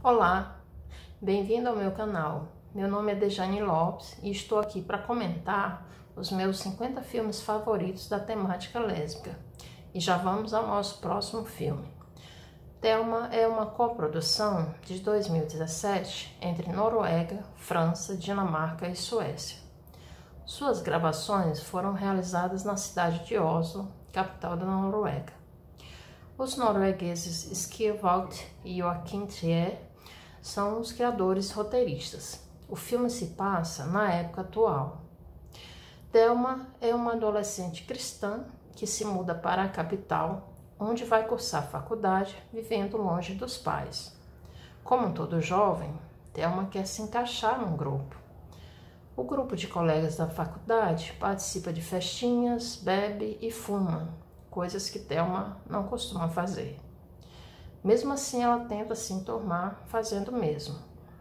Olá, bem-vindo ao meu canal. Meu nome é Dejane Lopes e estou aqui para comentar os meus 50 filmes favoritos da temática lésbica. E já vamos ao nosso próximo filme. Thelma é uma coprodução de 2017 entre Noruega, França, Dinamarca e Suécia. Suas gravações foram realizadas na cidade de Oslo, capital da Noruega. Os noruegueses Skirvold e Joachim Trier são os criadores roteiristas. O filme se passa na época atual. Thelma é uma adolescente cristã que se muda para a capital, onde vai cursar faculdade, vivendo longe dos pais. Como todo jovem, Thelma quer se encaixar num grupo. O grupo de colegas da faculdade participa de festinhas, bebe e fuma, coisas que Thelma não costuma fazer. Mesmo assim, ela tenta se enturmar fazendo o mesmo.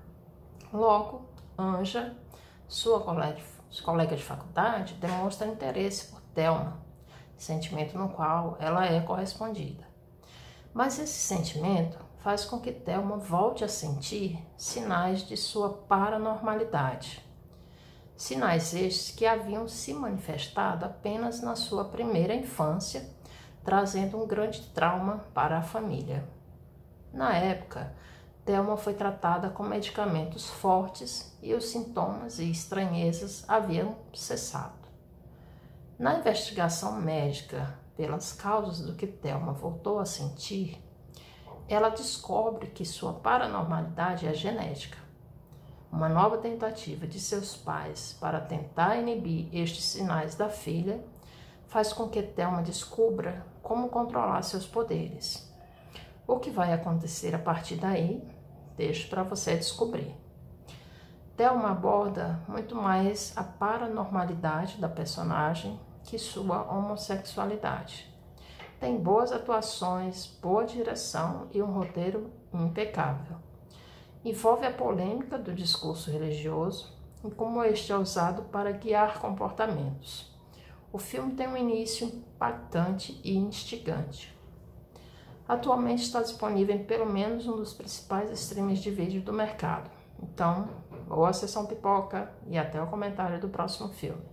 Logo, Anja, sua colega de faculdade, demonstra interesse por Thelma, sentimento no qual ela é correspondida. Mas esse sentimento faz com que Thelma volte a sentir sinais de sua paranormalidade. Sinais estes que haviam se manifestado apenas na sua primeira infância, trazendo um grande trauma para a família. Na época, Thelma foi tratada com medicamentos fortes e os sintomas e estranhezas haviam cessado. Na investigação médica pelas causas do que Thelma voltou a sentir, ela descobre que sua paranormalidade é genética. Uma nova tentativa de seus pais para tentar inibir estes sinais da filha faz com que Thelma descubra como controlar seus poderes. O que vai acontecer a partir daí, deixo para você descobrir. Thelma aborda muito mais a paranormalidade da personagem que sua homossexualidade. Tem boas atuações, boa direção e um roteiro impecável. Envolve a polêmica do discurso religioso e como este é usado para guiar comportamentos. O filme tem um início impactante e instigante. Atualmente está disponível em pelo menos um dos principais streams de vídeo do mercado. Então, boa sessão pipoca e até o comentário do próximo filme.